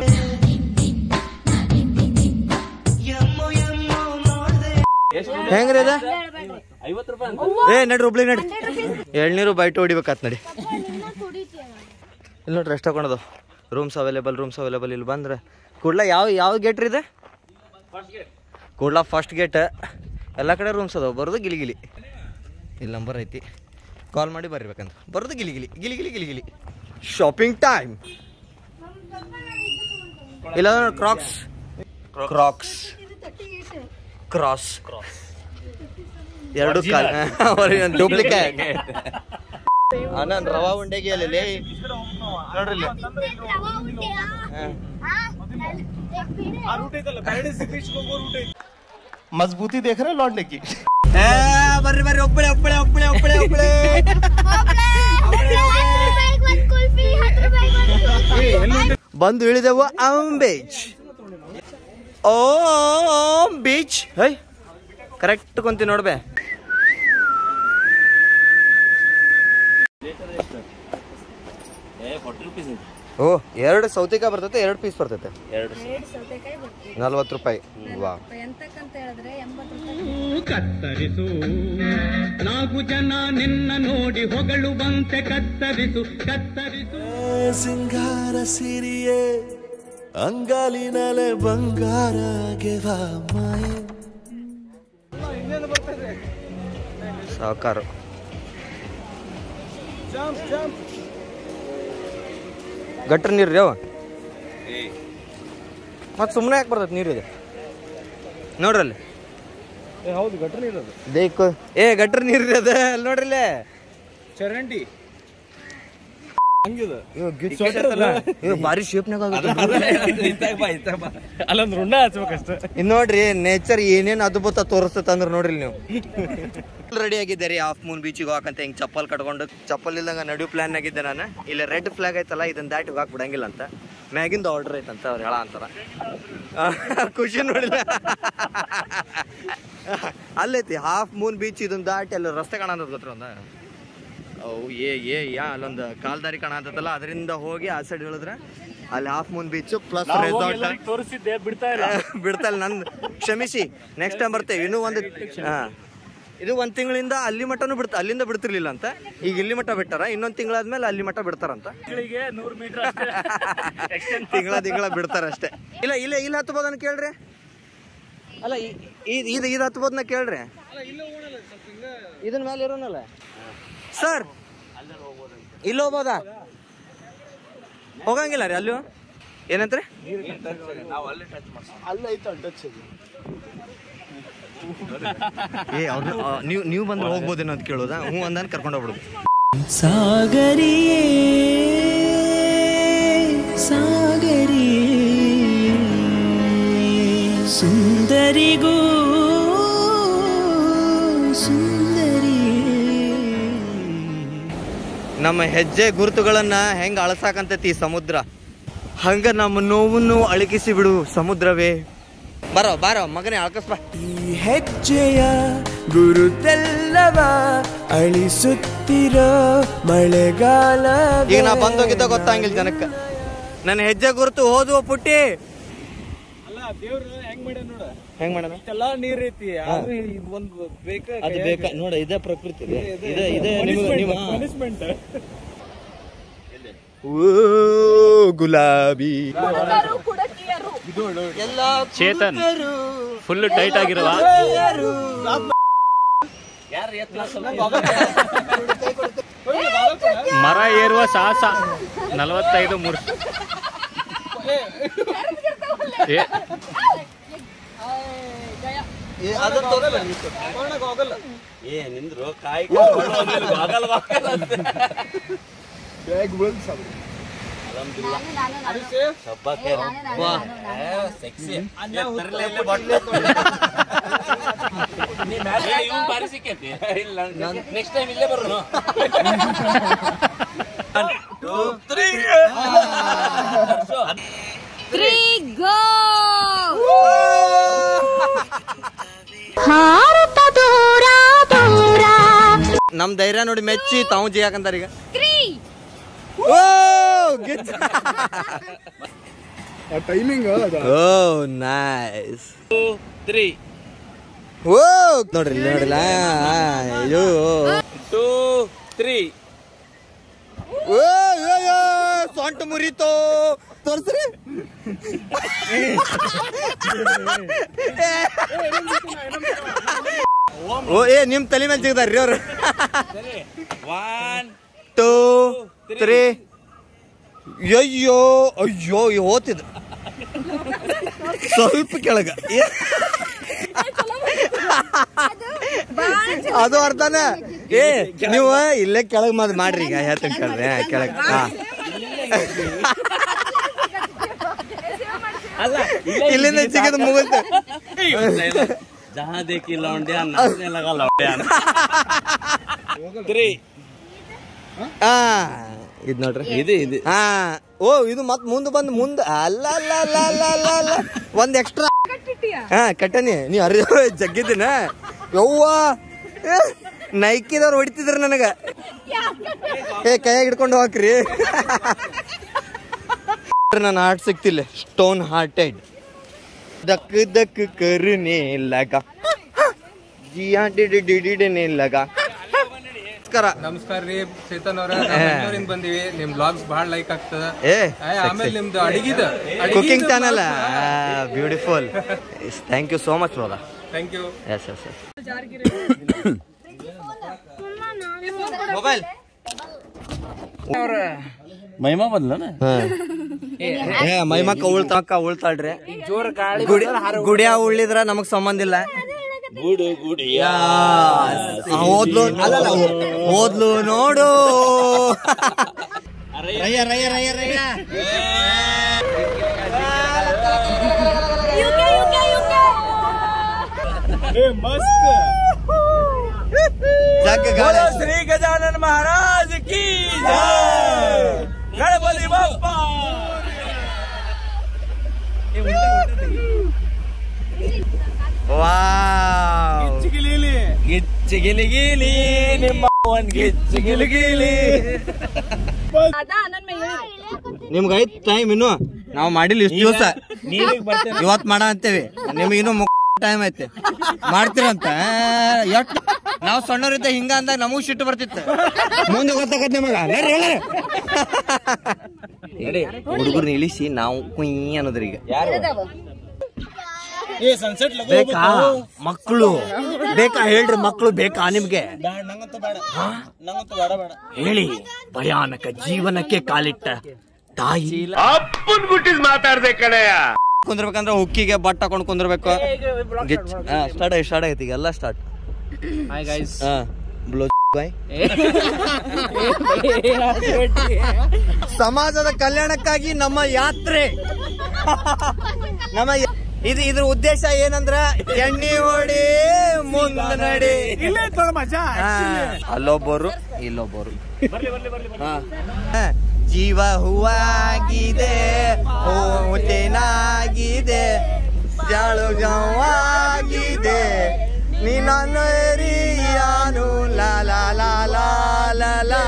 [SPEAKER 1] ಹೆಂಗ್ರಿ ಅದ
[SPEAKER 2] ಐವತ್ತು ರೂಪಾಯಿ.
[SPEAKER 1] ಏ ನಡ್ರಿ ಹುಬ್ಳಿ ನಡ್ರಿ. ಎಳ್ನೀರು ಬೈಟ್ ಹೊಡಿಬೇಕಾತ್ ನಡಿ. ಇಲ್ಲಿ ನೋಡ್ರಿ ಎಷ್ಟು ತಗೊಂಡದು. Rooms available rooms available. ಇಲ್ಲಿ ಬಂದ್ರೆ ಕೂಡ್ಲ ಯಾವ ಯಾವ ಗೇಟ್ ರೀ ಇದೆ? Kudle first gate. ಎಲ್ಲ ಕಡೆ ರೂಮ್ಸ್ ಅದಾವ. ಬರೋದು ಗಿಲಿ ಗಿಲಿ. ಇಲ್ಲಿ ನಂಬರ್ ಐತಿ, ಕಾಲ್ ಮಾಡಿ ಬರ್ಬೇಕಂತ. ಬರೋದು ಗಿಲಿ ಗಿಲಿ ಗಿಲಿ ಗಿಲಿ ಗಿಲಿ ಗಿಲಿ. Shopping time. ಇಲ್ಲ ಕ್ರಾಕ್ಸ್ ಕ್ರಾಕ್ಸ್ ಕ್ರಾಸ್ ಎರಡು ಕಾಲ್ ಡೂಪ್ಲಿಕೇಟ್. ಆನಂದ್ ರವಾ ಉಂಡೆಗೆ ಅಲ್ಲಿ ನೋಡ್ರಿ.
[SPEAKER 4] मजबूती देख रहे लौटने की.
[SPEAKER 1] ಬರ್ರಿ ಬರ್ರಿ ಒಬ್ಬಳೆ ಒಬ್ಬಳೆ ಒಬ್ಬಳೆ ಒಬ್ಬಳೆ ಒಬ್ಬಳೆ ಬಂದು ಇಳಿದೆವು ಆಮ್ ಬೀಚ್. ಓ ಬೀಚ್ ಹೈ ಕರೆಕ್ಟ್ ಕೊಂತಿ ನೋಡ್ಬೆ. ಓ ಎರಡು ಸೌತೆಕಾಯಿ ಬರ್ತೈತೆ, ಎರಡು ಪೀಸ್ ಬರ್ತೈತೆ, ನಲ್ವತ್ತು ರೂಪಾಯಿ. ವಾ
[SPEAKER 9] ಕತ್ತರಿಸು ನಾಲ್ಕು ಜನ ನಿನ್ನ ನೋಡಿ ಹೊಗಳುವಂತೆ ಕತ್ತರಿಸು ಕತ್ತರಿಸು.
[SPEAKER 4] ಸಿಂಗಾರ ಸಿರಿಯೇ
[SPEAKER 10] ಅಂಗಾಲಿನಲೆ ಬಂಗಾರ ಮಾಯೆ
[SPEAKER 1] ಸಾಕಾರ ಗಟ್ರ ನೀರು ರೀ ಅವ ಮತ್ತೆ ಸುಮ್ಮನೆ ಯಾಕೆ ಬರ್ತೈತೆ ನೀರು ಇದೆ ನೋಡ್ರಲ್ಲಿ
[SPEAKER 8] ಹೌದು ಗಟ್ರ ನೀರು ಅದು
[SPEAKER 1] ದೇಕು ಏ ಗಟ್ರ ನೀರು ರೀ ಅದ ಅಲ್ಲಿ ನೋಡ್ರಿಲ್ಲೇ
[SPEAKER 8] ಚರಂಡಿ
[SPEAKER 1] ಬಾರಿ ಶೇಪ್ನಾಗ
[SPEAKER 8] ಅಲ್ಲೊಂದು ರುಂಡ ಹಚ್ಬೇಕಷ್ಟ
[SPEAKER 1] ಇನ್ ನೋಡ್ರಿ ನೇಚರ್ ಏನೇನ್ ಅದ್ಭುತ ತೋರಿಸ್ತೈತೆ ಅಂದ್ರೆ ನೋಡ್ರಿ ನೀವು ರೆಡಿ ಆಗಿದ್ದೀರಿ ಹಾಫ್ ಮೂನ್ ಬೀಚಿಗೆ ಹೋಗಂತ ಹಿಂಗ್ ಚಪ್ಪಲ್ ಕಟ್ಕೊಂಡು ಚಪ್ಪಲ್ ಇಲ್ದಂಗ ನಡು ಪ್ಲಾನ್ ಆಗಿದ್ದೆ ನಾನು ಇಲ್ಲಿ ರೆಡ್ ಫ್ಲಾಗ್ ಐತಲ್ಲ ಇದನ್ನ ದಾಟಿ ಹೋಗಕ್ ಬಿಡಂಗಿಲ್ಲ ಅಂತ ಮ್ಯಾಗಿಂದ ಆರ್ಡರ್ ಐತಂತ ಅವ್ರು ಹೇಳ ಅಂತಾರ ಖುಷಿ ನೋಡಿಲ್ಲ ಅಲ್ಲೈತಿ ಹಾಫ್ ಮೂನ್ ಬೀಚ್ ಇದನ್ನ ದಾಟಿ ಅಲ್ಲಿ ರಸ್ತೆ ಕಾಣೋದ್ ಗೊತ್ತರ ಒಂದ ಅವು ಏ ಏ ಯಾ ಅಲ್ಲೊಂದು ಕಾಲ್ದಾರಿ ಕಾಣತ್ತಲ್ಲ ಅದರಿಂದ ಹೋಗಿ ಆ ಸೈಡ್ ಹೇಳಿದ್ರೆ ಅಲ್ಲಿ Half Moon beach plus resort
[SPEAKER 8] ತೋರಿಸಿದ್ದೆ ಬಿಡ್ತಾ ಇಲ್ಲ
[SPEAKER 1] ಬಿಡ್ತಾ ಇಲ್ಲ ನನ್ ಕ್ಷಮಿಸಿ ನೆಕ್ಸ್ಟ್ ಟೈಮ್ ಬರ್ತೇವೆ ಇನ್ನೂ ಒಂದು ಹಾ ಇದು ಒಂದ್ ತಿಂಗಳಿಂದ ಅಲ್ಲಿ ಮಟ್ಟನು ಬಿಡ್ತಾ ಅಲ್ಲಿಂದ ಬಿಡ್ತಿರ್ಲಿಲ್ಲ ಅಂತ ಈಗ ಇಲ್ಲಿ ಮಟ್ಟ ಬಿಟ್ಟಾರ ಇನ್ನೊಂದ್ ತಿಂಗಳಾದ್ಮೇಲೆ ಅಲ್ಲಿ ಮಟ್ಟ ಬಿಡ್ತಾರಂತ ತಿಂಗಳ ತಿಂಗಳ ಬಿಡ್ತಾರ ಅಷ್ಟೇ ಇಲ್ಲ ಇಲ್ಲ ಇಲ್ಲಿ ಹತ್ಬೋದನ್ನ ಕೇಳ್ರಿ ಅಲ್ಲ ಇದು ಇದು ಹತ್ಬೋದನ್ನ ಕೇಳ್ರಿ ಇದನ್ನ ಮೇಲೆ ಇರೋನಲ್ಲ ಸರ್ ಇಲ್ಲಿ ಹೋಗ್ಬೋದಾ ಹೋಗಂಗಿಲ್ಲ ರೀ ಅಲ್ಲೂ ಏನಂತ್ರಿ ಏ ಅವ್ರು ನೀವು ನೀವು ಬಂದ್ರೆ ಹೋಗ್ಬೋದೇನೋ ಅಂತ ಕೇಳೋದಾ ಹ್ಞೂ ಅಂದಾನ ಕರ್ಕೊಂಡು ಹೋಗ್ಬಿಡುದು
[SPEAKER 10] ಸಾಗರಿಯೇ ಸಾಗರಿಯೇ ಸುಂದರಿಗೂ
[SPEAKER 1] ನಮ್ಮ ಹೆಜ್ಜೆ ಗುರುತುಗಳನ್ನ ಹೆಂಗ ಅಳಸಾಕಂತೈತಿ ಸಮುದ್ರ ಹಂಗ ನಮ್ಮ ನೋವನ್ನು ಅಳಗಿಸಿ ಬಿಡು ಸಮುದ್ರವೇ ಬರೋ ಬಾರೋ ಮಗನೇ ಅಳಕಸ್ಬಾ
[SPEAKER 10] ಈ ಹೆಜ್ಜೆಯ ಗುರುತೆಲ್ಲವ ಅಳಿಸುತ್ತಿರೋ ಮಳೆಗಾಲ
[SPEAKER 1] ಈಗ ನಾ ಬಂದೋಗಿದ್ದ ಗೊತ್ತಾಗಿಲ್ಲ ಜನಕ್ಕ ನನ್ನ ಹೆಜ್ಜೆ ಗುರುತು ಹೋದುವ ಪುಟ್ಟಿ
[SPEAKER 8] ಅಲ್ಲ ದೇವ್ರ ಹೆಂಗ್ ಮಾಡ್ಯಾನ ನೋಡ
[SPEAKER 1] ಹೆಂಗ್ ಮಾಡೋಣ
[SPEAKER 8] ಎಲ್ಲ ನೀರ್ ಐತಿ ಆದ್ರೆ ಒಂದು ಬೇಕ
[SPEAKER 1] ಅದು ಬೇಕಾ ನೋಡ ಇದೇ ಪ್ರಕೃತಿ ಇದೆ ಇದೇ
[SPEAKER 8] ಪನಿಷ್ಮೆಂಟ್
[SPEAKER 1] ಓ ಗುಲಾಬಿ
[SPEAKER 8] ಚೇತನ್ ಫುಲ್ ಟೈಟ್ ಆಗಿರುವ ಮರ ಏರುವ ಸಾಹಸ ನಲವತ್ತೈದು ಮೂರು
[SPEAKER 2] ಏ ನಿಂದ್ರು ಕಾಯಿ ನೆಕ್ಸ್ಟ್ ಟೈಮ್ ಇಲ್ಲೇ ಬರೋಣ
[SPEAKER 1] ನಮ್ ಧೈರ್ಯ ನೋಡಿ ಮೆಚ್ಚಿ ತಾವು ಜಿ ಯಾಕಂತಾರ ಈಗ
[SPEAKER 8] timing
[SPEAKER 1] oh nice
[SPEAKER 2] three
[SPEAKER 1] oh ನೋಡ್ರಿ ನೋಡಿಲ್ಲ ಅಯ್ಯೋ
[SPEAKER 2] ಟೂ ತ್ರೀ
[SPEAKER 1] ಓ ಸೊಂಟು ಮುರಿತೋ ತೋರ್ಸ್ರಿ ಓ ಏ ನಿಮ್ ತಲೆ ಮೇಲೆ ಸಿಗ್ತಾರ್ರಿ ಅವ್ರು
[SPEAKER 2] ಒನ್
[SPEAKER 1] ಟೂ ತ್ರೀ ಅಯ್ಯೋ ಅಯ್ಯೋ ಹೋತಿದ್ ಸ್ವಲ್ಪ ಕೆಳಗ ಅದು ಅರ್ಥನ ಏ ನೀವು ಇಲ್ಲೇ ಕೆಳಗ್ ಮಾದ್ ಮಾಡ್ರಿ ಈಗ ಹೇಳ್ತೀನಿ ಕೇಳ್ರಿ ಕೆಳಗ್ ಹಾ ಇಲ್ಲಿಂದ ಸಿಗದ್ ಮುಗಿತ
[SPEAKER 2] ಜಹಾ ದೇಖಿ ಲೌಂಡ್ಯಾ ನಾಚನೆ ಲಗಾ ಲೌಂಡ್ಯಾ ತ್ರೀ
[SPEAKER 1] ಹಾ ಇದ್ ನೋಡ್ರಿ ಇದು ಇದು ಹಾ ಓ ಇದು ಮತ್ ಮುಂದ್ ಬಂದ್ ಮುಂದ್ ಅಲ್ಲ ಅಲ್ಲ ಅಲ್ಲ ಅಲ್ಲ ಅಲ್ಲ ಅಲ್ಲ ಒಂದ್ ಎಕ್ಸ್ಟ್ರಾ ಹಾ ಕಟ್ಟನಿ ನೀ ಅರಿ ಜಗ್ಗಿದ್ದೀನ ಯವ್ವ ನೈಕಿದವ್ರು ಹೊಡಿತಿದ್ರ ನನಗ ಏ ಕೈಯಾಗ ಹಿಡ್ಕೊಂಡು ಹಾಕ್ರಿ ನನ್ನ ಹಾರ್ಟ್ ಸಿಕ್ತಿಲ್ಲ ಸ್ಟೋನ್ ಹಾರ್ಟೆಡ್ ದಕ್ ದಕ್ ಕರ್ನೆ ಲಗಾ ಜಿಯಾ ಡಿಡಿ ಡಿಡಿನೆ ಲಗಾ ನಮಸ್ಕಾರ.
[SPEAKER 11] ನಮಸ್ಕಾರ ರೀ ಚೇತನ್ ಅವ್ರ, ಬೆಂಗಳೂರಿಂದ ಬಂದಿವಿ. ನಿಮ್ ಬ್ಲಾಗ್ಸ್ ಬಹಳ ಲೈಕ್ ಆಗ್ತದ. ಆಮೇಲೆ ನಿಮ್ದು ಅಡಿಗೆದ
[SPEAKER 1] cooking channel beautiful. Thank you so much brother.
[SPEAKER 11] Thank you.
[SPEAKER 1] Yes yes yes. Mobile
[SPEAKER 2] ಮಹಿಮಾ ಬಂದ್ಲನ
[SPEAKER 1] ಮೈಮಕ್ಕ ಉಳ್ತಾಕ ಉಳ್ತಾಳ್ರಿ. ಗುಡಿಯ ಉಳ್ಳಿದ್ರ ನಮಗ್ ಸಂಬಂಧ ಇಲ್ಲ.
[SPEAKER 2] ಗುಡು ಗುಡಿಯ
[SPEAKER 1] ಓದ್ಲು ಅಲ್ಲಲ್ಲ ಓದ್ಲು ನೋಡು. ರಯ್ಯ ರಯ್ಯ ರಯ್ಯ ರಯ್ಯ
[SPEAKER 2] ಶ್ರೀ ಗಜಾನನ ಮಹಾರಾಜ್ ಕಿ ಗಣಪತಿ ಬಪ್ಪ.
[SPEAKER 1] ಗಿಚ್ಚಿಗಿಲಿ
[SPEAKER 2] ಗಿಚ್ಚಿಗಿಲಿಗಿಲಿ ನಿಮ್ಮ ಗಿಚ್ಚಿಗಿಲಿಗಿಲಿ.
[SPEAKER 1] ನಿಮ್ಗೆ ಐತ್ ಟೈಮ್ ಇನ್ನು ನಾವು ಮಾಡಿಲ್ಲ ಇಷ್ಟು ದಿವಸ. ಇವತ್ ಮಾಡ ಅಂತೇವಿ. ನಿಮ್ಗೆ ಇನ್ನು ಟೈಮ್ ಐತೆ ಮಾಡ್ತೀರಂತ. ಎಟ್ ನಾವ್ ಸಣ್ಣವ್ರಿದ್ದ ಹಿಂಗ ಅಂದಾಗ ನಮಗ್ ಸಿಟ್ಟು ಬರ್ತಿತ್ತು. ಮುಂದೆ ಗೊತ್ತಾಗತ್ ನಿಮಗ. ಹುಡುಗರ್ನ ಇಳಿಸಿ ನಾವು ಕುಯ್ ಅನ್ನೋದ್ರಿ. ಈಗ ಬೇಕಾ ಮಕ್ಕಳು ಬೇಕಾ ಹೇಳ್ರಿ? ಮಕ್ಕಳು ಬೇಕಾ ನಿಮ್ಗೆ? ಹೇಳಿ. ಭಯಾನಕ ಜೀವನಕ್ಕೆ ಕಾಲಿಟ್ಟ ತಾಯಿ
[SPEAKER 4] ಅಪ್ಪನ್ ಗುಟ್ಟಿಸ್ ಮಾತಾಡ್ದೆ ಕಣಯ್ಯ.
[SPEAKER 1] ಕುಂದ್ರಬೇಕಂದ್ರೆ ಹುಕ್ಕಿಗೆ ಬಟ್ ಹಾಕೊಂಡ್ ಕುಂದ್ರಬೇಕು. ಸ್ಟಾರ್ಟ್ ಆಗಿ ಸ್ಟಾರ್ಟ್ ಆಗೈತಿ ಈಗ ಎಲ್ಲ ಸ್ಟಾರ್ಟ್. ಸಮಾಜದ ಕಲ್ಯಾಣಕ್ಕಾಗಿ ನಮ್ಮ ಯಾತ್ರೆ. ನಮ್ಮ ಇದು ಇದ್ರ ಉದ್ದೇಶ ಏನಂದ್ರ ಎಣ್ಣೆ ಹೊಡಿ ಮುಂದ ನಡಿ. ಅಲ್ಲೊಬ್ಬರು ಇಲ್ಲೊಬ್ಬರು. ಜೀವ ಹೂವಾಗಿದೆ ಹೂತೇನಾಗಿದೆ ಜಾಳು ಜವಾಗಿದೆ ನೀನು ಎರಿಯಾನು ಲಾ ಲಾ ಲಾ ಲಾ ಲಾ ಲಾ.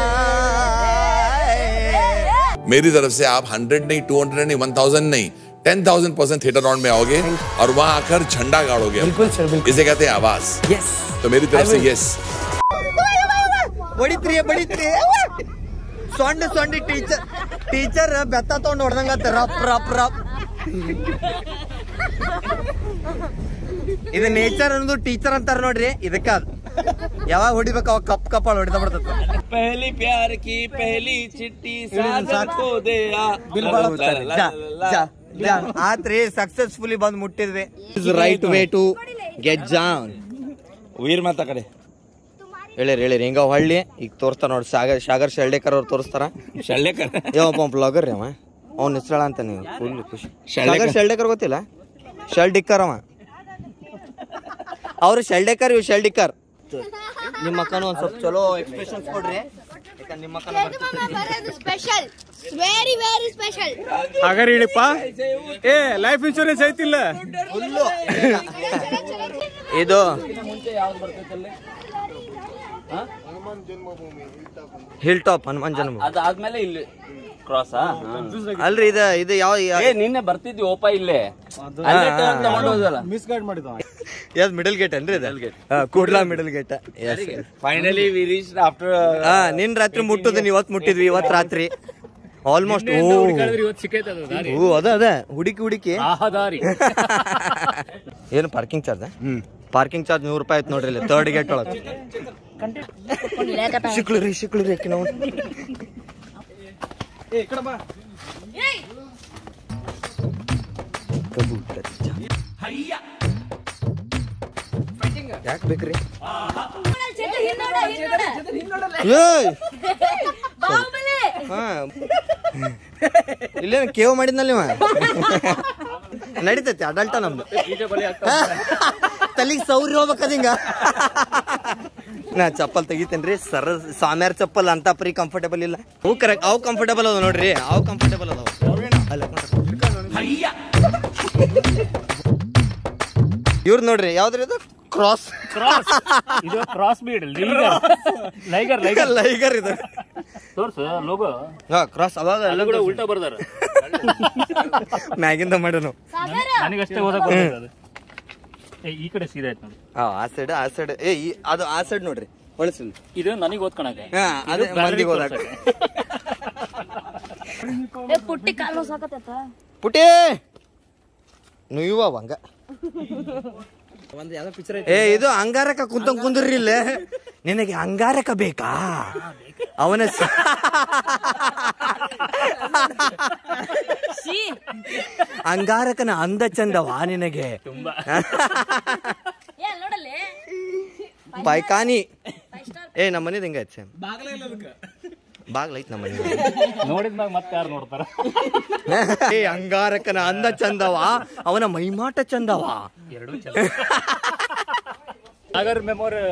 [SPEAKER 12] मेरी तरफ से आप हंड्रेड नहीं, टू हंड्रेड नहीं, वन थाउजेंड नहीं, ten thousand percent theatre round में आओगे और वहां आकर झंडा गाड़ोगे. इसे कहते हैं आवाज.
[SPEAKER 1] yes.
[SPEAKER 12] तो मेरी तरफ से यस.
[SPEAKER 1] ಬಡಿತ್ರಿ ಬಡಿತ್ರಿ ಸೊಂಡ ಸೊಂಡಿ ಟೀಚರ್ ಟೀಚರ್ ಬೆತ್ತ ತಗೊಂಡು ಹೊಡೆದಂಗತ್ತ ರಪ್ ರಪ್ ರಪ್. ಇದು ನೇಚರ್ ಅನ್ನೋದು ಟೀಚರ್ ಅಂತಾರ ನೋಡ್ರಿ. ಇದಕ್ಕ ಯಾವಾಗ ಹೊಡಿಬೇಕು ಅವಾಗ ಕಪ್ ಕಪ್ಪಾಳ ಹೊಡಿತಾ ಬರ್ತದ.
[SPEAKER 2] ಪಹಲಿ ಪ್ಯಾರ್ ಕಿ ಪಹಲಿ ಚಿಟ್ಟಿ ಸಾಗರ್ ಕೋ ದೇಯಾ.
[SPEAKER 1] ಆತ್ರಿ ಸಕ್ಸಸ್ಫುಲಿ ಬಂದ್ ಮುಟ್ಟಿದ್ವಿ. Right way to get down.
[SPEAKER 2] ವೀರ್ ಮಾತಾ ಕಡೆ
[SPEAKER 1] ಹೇಳಿರಿ ಹೇಳಿರಿ ಹಿಂಗ ಹೊಳ್ಳಿ ಈಗ ತೋರಿಸ್ತಾರ ನೋಡಿ. ಸಾಗರ್ ಸಾಗರ್ ಶೆಳ್ಡೇಕರ್ ಅವ್ರು ತೋರಿಸ್ತಾರ.
[SPEAKER 2] ಶೆಳ್ಡೇಕರ್
[SPEAKER 1] ಯಾವ ಬ್ಲಾಗರ್ ರೀ ಅವ. ಅವ್ನ ಹೆಸಳ ಅಂತ ನೀವು ಫುಲ್ ಖುಷಿ. ಸಾಗರ್ ಶೆಳ್ಡೇಕರ್ ಗೊತ್ತಿಲ್ಲ? ಶೆಲ್ಡಿಕ್ಕರ್ ಅವ. ಅವ್ರು ಶೆಲ್ಡೇಕರ್ ಇವ್ ಶೆಲ್ಡಿಕ್ಕರ್. ನಿಮ್ಮ ಅಕ್ಕನು ಒಂದ್ ಸ್ವಲ್ಪ ಚಲೋ ಎಕ್ಸ್ಪ್ರೆಷನ್ಸ್ ಕೊಡ್ರಿ. ನಿಮ್ಮ
[SPEAKER 3] ಸ್ಪೆಷಲ್ ವೆರಿ ವೆರಿ ಸ್ಪೆಷಲ್.
[SPEAKER 8] ಹಾಗಾದ್ರೆ ಹೇಳಿಪ್ಪ ಏ ಲೈಫ್ ಇನ್ಶೂರೆನ್ಸ್ ಐತಿಲ್ಲ?
[SPEAKER 1] ಇದು ಹಿಲ್ ಟಾಪ್ ಹನುಮಾನ್ ಜನ್ಮ.
[SPEAKER 2] ಅದಾದ್ಮೇಲೆ ಇಲ್ಲಿ ಕ್ರಾಸ್
[SPEAKER 1] ಅಲ್ರಿ. ಇದ ಇದು ಯಾವ
[SPEAKER 2] ನಿನ್ನೆ ಬರ್ತಿದ್ವಿ ಓಪ ಇಲ್ಲೇ
[SPEAKER 8] ಮಿಸ್ ಗೈಡ್ ಮಾಡಿದ್ವ.
[SPEAKER 1] ಯಾವ್ದು ಮಿಡಲ್ ಗೇಟ್ ಏನ್ರಿ? Kudle middle gate.
[SPEAKER 2] Finally we reach after.
[SPEAKER 1] ಹಾ ನಿನ್ ರಾತ್ರಿ ಮುಟ್ಟುದಿನ್ ಇವತ್ ಮುಟ್ಟಿದ್ವಿ. ಇವತ್ ರಾತ್ರಿ ಆಲ್ಮೋಸ್ಟ್. ಓ ಅದ ಅದ ಹುಡುಕಿ ಹುಡುಕಿ ಏನು parking charge? Hmm parking charge ನೂರು ರೂಪಾಯಿ ಆಯ್ತು ನೋಡ್ರಿ. ಇಲ್ಲಿ ಥರ್ಡ್ ಗೇಟ್ ಒಳಗೆ ಸಿಕ್ಳ್ರಿ ಸಿಕ್ಳ್ರಿ ಅಕ್ಕಿ ನಾವು. ಯಾಕೆ ಬೇಕ್ರಿ? ಇಲ್ಲೇನ ಕೇವ್ ಮಾಡಿದ್ನಲ್ಲಿ ನಡೀತೈತಿ. ಅಡಲ್ಟ ನಮ್ದು ತಲೆಗೆ ಸೌರಿ ಹೋಗ್ಬೇಕದ ಹಿಂಗ. ನಾ ಚಪ್ಪಲ್ ತೆಗಿತೇನ್ರಿ ಸರ್. ಸಾಮ್ಯಾರ್ ಚಪ್ಪಲ್ ಅಂತ ಪ್ರೀ ಕಂಫರ್ಟೇಬಲ್ ಇಲ್ಲ. ಅವು ಕರೆಕ್ಟ್ ಅವು ಕಂಫರ್ಟೇಬಲ್ ಅದಾವ ನೋಡ್ರಿ. ಅವು ಕಂಫರ್ಟೇಬಲ್ ಅದಾವ. ಇವ್ರು ನೋಡ್ರಿ ಯಾವ್ದ್ರಿ ಇದು? ಕ್ರಾಸ್
[SPEAKER 8] ಇದು ಕ್ರಾಸ್ ಬೀಡ್ ಲೈಗರ್ ಲೈಗರ್
[SPEAKER 1] ಲೈಗರ್ ಇದು
[SPEAKER 8] ತೋರ್ಸು ಲೋಗೋ.
[SPEAKER 1] ಹಾ ಕ್ರಾಸ್ ಅವಾಗ
[SPEAKER 8] ಎಲ್ಲ ಕೂಡ ಉಲ್ಟಾ ಬರ್ದಾರ.
[SPEAKER 1] ಮ್ಯಾಗಿಂದ ಮಾಡೋನು
[SPEAKER 8] ನನಗಷ್ಟೇ ಓದಕ್ ಬರ್ತದೆ ಅದು. ಈ ಕಡೆ ಸೀದಾ ಆಯ್ತು ನೋಡಿ.
[SPEAKER 1] ಹಾ ಆ ಸೈಡ್ ಆ ಸೈಡ್. ಏ ಅದು ಆ ಸೈಡ್ ನೋಡ್ರಿ.
[SPEAKER 13] ಇದು ನನಗೆ ಓದ್ಕೊಳಕ್ಕೆ
[SPEAKER 1] ಅದೇ ಮಂದಿಗೆ ಓದಾಕ.
[SPEAKER 3] ಪುಟ್ಟಿ ಕಾಲು ಸಾಕತ್ತ
[SPEAKER 1] ಪುಟಿ ನುಯ್ಯುವ ಹಂಗ ಏ ಇದು ಅಂಗಾರಕ ಕುಂತ ಕುಂದ್ರಿ ಇಲ್ಲ ನಿನಗೆ ಅಂಗಾರಕ ಬೇಕಾ ಅವನ ಅಂಗಾರಕನ ಅಂದ ಚಂದವಾ ನಿನಗೆ ಪೈಕಾನಿ ಏ ನಮ್ಮ ಮನೇದು ಹೆಂಗ ಐತೆ ಬಾಗ್ಲ ಐತ್ ನಮ್ಮ ಮನೆ
[SPEAKER 13] ನೋಡಿದ್ಮಾಗ ಮತ್ತೆ ಯಾರು ನೋಡ್ತಾರ
[SPEAKER 1] ಏ ಅಂಗಾರಕನ ಅಂದ ಚಂದವ ಅವನ ಮೈಮಾಟ ಚಂದವ
[SPEAKER 13] ಎರಡು ಸಾಗರ್ ಮೆಮೊರಿ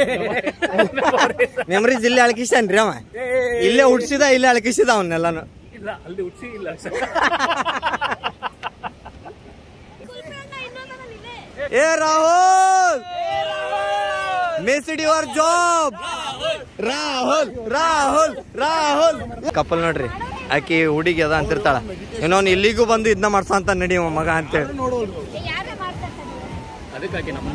[SPEAKER 1] ಮೆಮರೀಸ್ ಇಲ್ಲೇ ಅಳಕಿಸ್ತಾನ್ರಿ ಅವ ಇಲ್ಲೇ ಹುಡ್ಸಿದ ಇಲ್ಲೇ ಅಳಕಿಸಿದ ಅವನ್ನೆಲ್ಲಾನು
[SPEAKER 13] ಇಲ್ಲ ಅಲ್ಲಿ ಹುಡ್ಸಿ ಇಲ್ಲ
[SPEAKER 1] ಏ Rahul missed your job Rahul Rahul Rahul couple ನೋಡ್ರಿ ಆಕಿ ಹುಡುಗಿ ಅದ ಅಂತಿರ್ತಾಳ ಇನ್ನೊಂದು ಇಲ್ಲಿಗೂ ಬಂದು ಇದನ್ನ ಮಾಡ್ಸ ಅಂತ ನಡಿ ಮಗ ಅಂತೇಳಿ
[SPEAKER 13] ಅದಕ್ಕಾಗಿ ನಮ್ಮ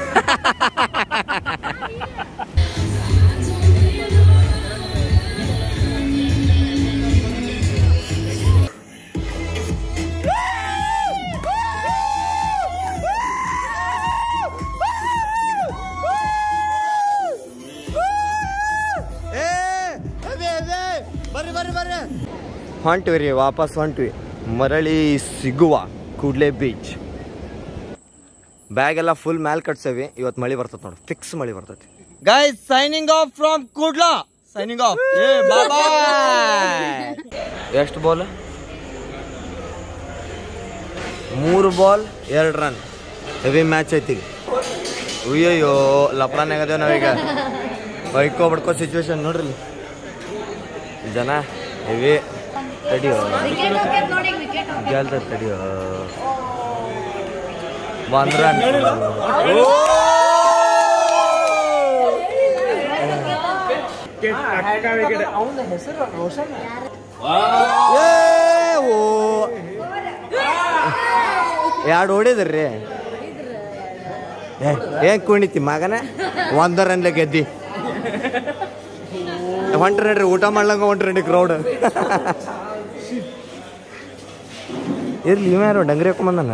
[SPEAKER 1] ಬರ್ರಿ ಬರ್ರಿ ಬರ್ರಿ ಹೊಂಟ್ವಿ ರೀ ವಾಪಸ್ ಹೊಂಟ್ವಿ ಮರಳಿ ಸಿಗುವ ಕೂಡ್ಲೆ ಬೀಚ್ ಬ್ಯಾಗ್ ಎಲ್ಲ ಫುಲ್ ಮ್ಯಾಲ್ ಕಟ್ಸೇವಿ ಇವತ್ತು ಮಳಿ ಬರ್ತದೆ ನೋಡಿ ಫಿಕ್ಸ್ ಮಳಿ ಬರ್ತೈತಿ guys signing off from Kudle signing off ಏ ಬಾಯ್ ಎಷ್ಟು ಬಾಲ್ ಮೂರು ಬಾಲ್ ಎರಡು ರನ್ ಹೆವಿ ಮ್ಯಾಚ್ ಐತಿ ಅಯ್ಯಯ್ಯೋ ಲಪ್ರಾನ್ಯಾಗ ಅದೇವ್ ನಾವೀಗ ಬೈಕೋ ಬಡ್ಕೋ ಸಿಚುವೇಶನ್ ನೋಡ್ರಿ ಜನ ಹೆವಿ ತಡಿಯೋ ಗೆಲ್ತ ತಡಿಯೋ ಒಂದ್ ರನ್ ಎರಡು ಹೊಡಿದ್ರಿ ಏನ್ ಕುಣಿತಿ ಮಗನ ಒಂದ ರನ್ಲೆ ಗೆದ್ದಿ ಹೊಂಟ್ರಿ ನಡ್ರಿ ಊಟ ಮಾಡ್ಲಂಗ ಹೊಂಟ್ರಿ ನಡಿ ಕ್ರೌಡ್ ಇರ್ಲಿ ಇವ ಯಾರು ಡಂಗ್ರಿ ಹಾಕೊಂಬಂದ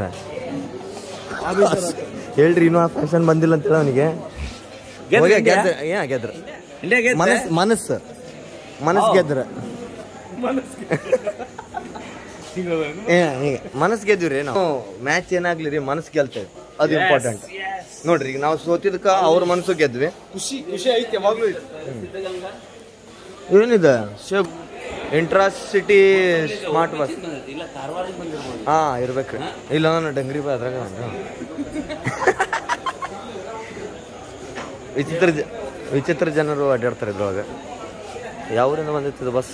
[SPEAKER 1] ಹೇಳ್ರಿ ಇನ್ನೂ ಆ ಫಂಕ್ಷನ್ ಬಂದಿಲ್ಲ ಅಂತ ಅವನಿಗೆ ಗೆದ್ರ ಮನಸ್ ಮನಸ್ಸು ಮನಸ್ ಗೆದ್ರ ಮನಸ್ ಗೆದ್ದಿವ್ರಿ ನಾವು ಮ್ಯಾಚ್ ಏನಾಗ್ಲಿ ರೀ ಮನಸ್ ಗೆಲ್ತೇವೆ ಅದು ಇಂಪಾರ್ಟೆಂಟ್ ನೋಡ್ರಿ ಈಗ ನಾವು ಸೋತಿದ್ಕ ಅವ್ರ ಮನಸ್ಸು ಗೆದ್ವಿ
[SPEAKER 8] ಖುಷಿ ಖುಷಿ ಐತಿ ಯಾವಾಗ್ಲೂ
[SPEAKER 1] ಏನಿದೆ ಶಿವ್ ಇಂಟ್ರಾಸಿಟಿ ಸ್ಮಾರ್ಟ್ ಬಸ್ ಹಾ ಇರ್ಬೇಕ್ರಿ ಇಲ್ಲ ನಾನು ಡಂಗ್ರಿ ಬಾ ಅದ್ರಾಗ ವಿಚಿತ್ರ ವಿಚಿತ್ರ ಜನರು ಅಡ್ಡಾಡ್ತಾರೆ ಇದ್ರೊಳಗ ಯಾವೂರಿಂದ ಬಂದಿತ್ತು ಬಸ್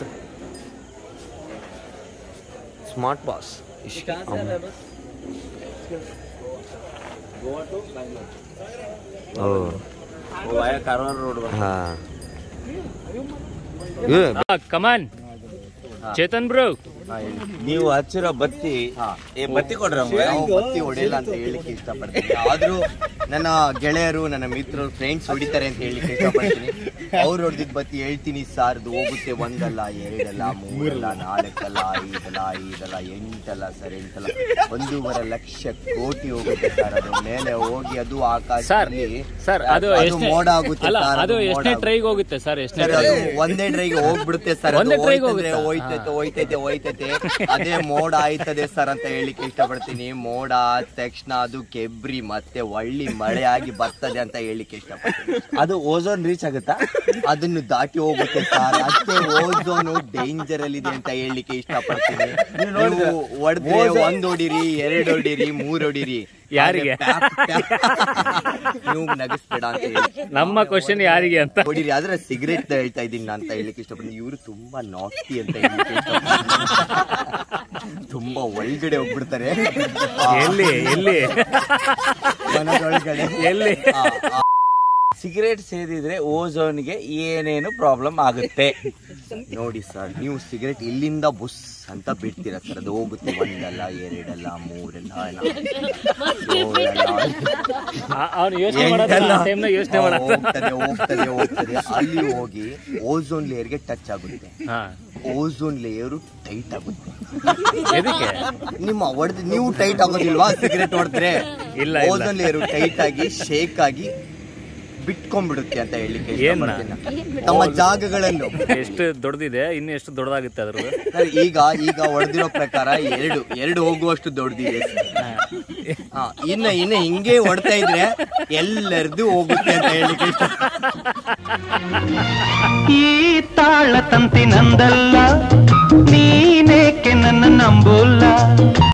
[SPEAKER 1] ಸ್ಮಾರ್ಟ್ ಬಾಸ್ ಹಾ
[SPEAKER 13] ಕಮಾನ್ ಚೇತನ್ ಬ್ರೋ
[SPEAKER 2] ನೀವು ಹಚ್ಚಿರೋ ಬತ್ತಿ ಬತ್ತಿ ಕೊಡ್ರ
[SPEAKER 1] ಬತ್ತಿ ಹೊಡೆಯಲ್ಲ ಅಂತ ಹೇಳಿಕ್ಕೆ ಇಷ್ಟಪಡ್ತೀನಿ ಆದ್ರೂ ನನ್ನ ಗೆಳೆಯರು ನನ್ನ ಮಿತ್ರರು ಫ್ರೆಂಡ್ಸ್ ಹೊಡಿತಾರೆ ಅಂತ ಹೇಳಿಕ್ಕೆ ಇಷ್ಟಪಡ್ತೀನಿ ಅವ್ರು ಹೊಡೆದಿದ್ ಬತ್ತಿ ಹೇಳ್ತೀನಿ ಸಾರ್ದು ಹೋಗುತ್ತೆ ಒಂದಲ್ಲ ಎರಡಲ್ಲ ಮೂರಲ್ಲ ನಾಲ್ಕಲ್ಲ ಐದಲ್ಲ ಐದಲ್ಲ ಎಂಟಲ್ಲ ಸರ್ ಎಂಟಲ್ಲ ಒಂದೂವರೆ ಲಕ್ಷ ಕೋಟಿ ಹೋಗುತ್ತೆ ಸರ್ ಅದು ಮೇಲೆ ಹೋಗಿ ಅದು ಆಕಾಶದಲ್ಲಿ
[SPEAKER 13] ಸರ್ ಅದು
[SPEAKER 1] ಮೋಡ ಆಗುತ್ತೆ
[SPEAKER 13] ಅದು ಎಷ್ಟೇ ಟ್ರೈಗೆ ಹೋಗುತ್ತೆ ಸರ್ ಎಷ್ಟೇ
[SPEAKER 1] ಒಂದೇ ಟ್ರೈಗೆ ಹೋಗ್ಬಿಡುತ್ತೆ ಸರ್ ಹೋಯ್ತೈತೆ ಹೋಯ್ತೈತೆ ಹೋಯ್ತೈತೆ ಅದೇ ಮೋಡ ಆಯ್ತದೆ ಸರ್ ಅಂತ ಹೇಳಿಕ್ಕೆ ಇಷ್ಟಪಡ್ತೀನಿ ಮೋಡ ಆದ ತಕ್ಷಣ ಅದು ಕೆಬ್ರಿ ಮತ್ತೆ ಒಳ್ಳಿ ಮಳೆ ಆಗಿ ಬರ್ತದೆ ಅಂತ ಹೇಳಿಕ್ಕೆ ಇಷ್ಟಪಡ್ತೀನಿ
[SPEAKER 2] ಅದು ಓಝೋನ್ ರೀಚ್ ಆಗುತ್ತಾ
[SPEAKER 1] ಅದನ್ನು ದಾಟಿ ಹೋಗುತ್ತೆ ಸರ್ ಅಷ್ಟೇ ಓಝೋನು ಡೇಂಜರ್ ಅಲ್ಲಿ ಇದೆ ಅಂತ ಹೇಳಲಿಕ್ಕೆ ಇಷ್ಟಪಡ್ತೀನಿ ನೀವು ಹೊಡೆದ್ರೆ ಒಂದ್ ಹೊಡಿರಿ ಎರಡ್ ಹೊಡಿರಿ ಮೂರ್ ಹೊಡಿರಿ
[SPEAKER 13] ಯಾರಿಗೆ
[SPEAKER 1] ನೀವು ನಗಿಸ್ಬೇಡ ಅಂತ ಹೇಳಿ
[SPEAKER 13] ನಮ್ಮ ಕ್ವಶನ್ ಯಾರಿಗೆ ಅಂತ
[SPEAKER 1] ಹೊಡಿರಿ ಆದ್ರೆ ಸಿಗರೇಟ್ ಹೇಳ್ತಾ ಇದ್ದೀನಿ ಅಂತ ಹೇಳಲಿಕ್ಕೆ ಇಷ್ಟಪಡ್ತೀನಿ ಇವರು ತುಂಬಾ ನಾಟಿ ಅಂತ ಹೇಳಲಿಕ್ಕೆ ತುಂಬಾ ಒಳಗಡೆ ಹೋಗ್ಬಿಡ್ತಾರೆ
[SPEAKER 13] ಎಲ್ಲಿ ಎಲ್ಲಿ
[SPEAKER 1] ಮನದೊಳಗಡೆ
[SPEAKER 13] ಎಲ್ಲಿ
[SPEAKER 2] ಸಿಗರೇಟ್ ಸೇದಿದ್ರೆ ಓಝೋನ್ಗೆ ಏನೇನು ಪ್ರಾಬ್ಲಮ್ ಆಗುತ್ತೆ
[SPEAKER 1] ನೋಡಿ ಸರ್, ನೀವು ಸಿಗರೇಟ್ ಇಲ್ಲಿಂದ ಬುಸ್ ಅಂತ ಬಿಡ್ತೀರಾ ಸರ್, ಅದು ಹೋಗುತ್ತೆ ಒಂದಲ್ಲ ಎರಡಲ್ಲ ಮೂರಲ್ಲ ಹೋಗ್ತದೆ ಹೋಗ್ತದೆ ಹೋಗ್ತದೆ ಅಲ್ಲಿ ಹೋಗಿ ಓಝೋನ್ ಲೇಯರ್ಗೆ ಟಚ್ ಆಗುತ್ತೆ. ಓಝೋನ್ ಲೇಯರು ಟೈಟ್ ಆಗುತ್ತೆ. ನಿಮ್ಮ ಹೊಡೆದು ನೀವು ಟೈಟ್ ಆಗೋದಿಲ್ವಾ ಸಿಗರೇಟ್ ಹೊಡೆದ್ರೆ? ಓಝೋನ್ ಲೇಯರು ಟೈಟ್ ಆಗಿ ಶೇಕ್ ಆಗಿ ಬಿಟ್ಕೊಂಡ್ಬಿಡುತ್ತೆ ಅಂತ ಹೇಳಿಕ್ಕೆ ತಮ್ಮ ಜಾಗಗಳನ್ನು.
[SPEAKER 13] ಎಷ್ಟು ದೊಡ್ಡದಿದೆ, ಇನ್ನು ಎಷ್ಟು ದೊಡ್ಡದಾಗುತ್ತೆ ಅದ್ರ?
[SPEAKER 1] ಈಗ ಈಗ ಹೊಡೆದಿರೋ ಪ್ರಕಾರ ಎರಡು ಎರಡು ಹೋಗುವಷ್ಟು ದೊಡ್ಡದಿದೆ. ಹಾ, ಇನ್ನ ಇನ್ನ ಹಿಂಗೆ ಹೊಡ್ತಾ ಇದ್ರೆ ಎಲ್ಲರದು ಹೋಗುತ್ತೆ ಅಂತ ಹೇಳಿಕ್ಕೆ ಇಷ್ಟ.
[SPEAKER 9] ಈ ತಾಳ ತಂತಿ ನಂದಲ್ಲ, ನೀನೇಕೆ ನನ್ನ ನಂಬೋಲ್ಲ.